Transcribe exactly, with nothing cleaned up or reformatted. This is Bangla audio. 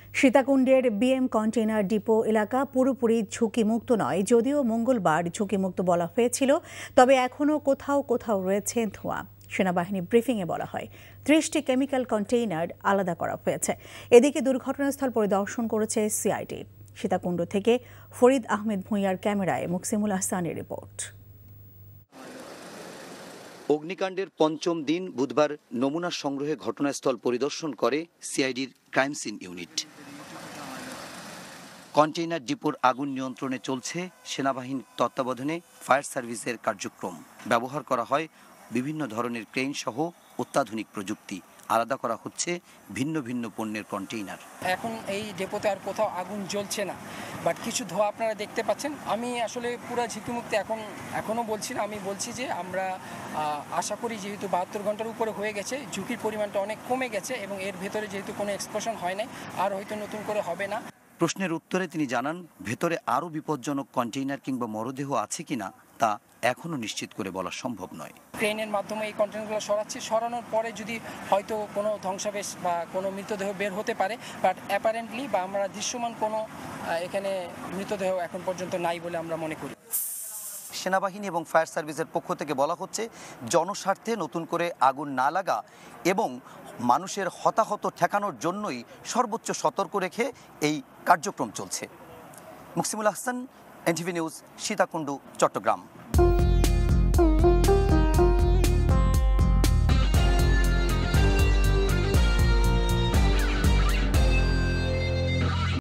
সীতাকুণ্ডের বিএম কন্টেইনার ডিপো এলাকা পুরোপুরি ঝুঁকিমুক্ত নয়, যদিও মঙ্গলবার ঝুঁকিমুক্ত বলা হয়েছিল, তবে এখনও কোথাও কোথাও রয়েছে ধোঁয়া। সেনাবাহিনী ব্রিফিংয়ে বলা হয় ত্রিশটি কেমিক্যাল কন্টেইনার আলাদা করা হয়েছে। এদিকে দুর্ঘটনাস্থল পরিদর্শন করেছে সিআইডি। সীতাকুণ্ড থেকে ফরিদ আহমেদ ভূঁইয়ার ক্যামেরায় মুকসিমুল আহসানের রিপোর্ট। অগ্নিকাণ্ডের পঞ্চম দিন বুধবার নমুনা সংগ্রহে ঘটনাস্থল পরিদর্শন করে সিআইডির ক্রাইম সিন ইউনিট। কন্টেইনার ডিপোর আগুন নিয়ন্ত্রণে চলছে সেনাবাহিনীর তত্ত্বাবধানে ফায়ার সার্ভিসের কার্যক্রম। ব্যবহার করা হয় বিভিন্ন ধরনের ক্রেন সহ অত্যাধুনিক প্রযুক্তি। আলাদা করা হচ্ছে ভিন্ন ভিন্ন পণ্যের কন্টেইনার। এখন এই ডেপোতে আর কোথাও আগুন জ্বলছে না, বাট কিছু ধোঁয়া আপনারা দেখতে পাচ্ছেন। আমি আসলে পুরো ঝুঁকিমুক্ত এখন এখনও বলছি না, আমি বলছি যে আমরা আশা করি যেহেতু বাহাত্তর ঘন্টার উপরে হয়ে গেছে, ঝুঁকির পরিমাণটা অনেক কমে গেছে এবং এর ভেতরে যেহেতু কোনো এক্সপ্লোশন হয় নাই, আর হয়তো নতুন করে হবে না। প্রশ্নের উত্তরে তিনি জানান, ভেতরে আরও বিপজ্জনক কন্টেইনার কিংবা মরদেহ আছে কিনা তা এখনও নিশ্চিত করে বলা সম্ভব নয়। ক্রেনের মাধ্যমে এই কন্টেইনারগুলো সরাচ্ছি, সরানোর পরে যদি হয়তো কোনো ধ্বংসাবশেষ বা কোনো মৃতদেহ বের হতে পারে, বাট অ্যাপারেন্টলি বা আমরা দৃশ্যমান কোনো এখানে মৃতদেহ এখন পর্যন্ত নাই বলে আমরা মনে করি। সেনাবাহিনী এবং ফায়ার সার্ভিসের পক্ষ থেকে বলা হচ্ছে, জনস্বার্থে নতুন করে আগুন না লাগা এবং মানুষের হতাহত ঠেকানোর জন্যই সর্বোচ্চ সতর্ক রেখে এই কার্যক্রম চলছে। Muksimul Ahsan, NTV news, Sitakunda, Chittagong.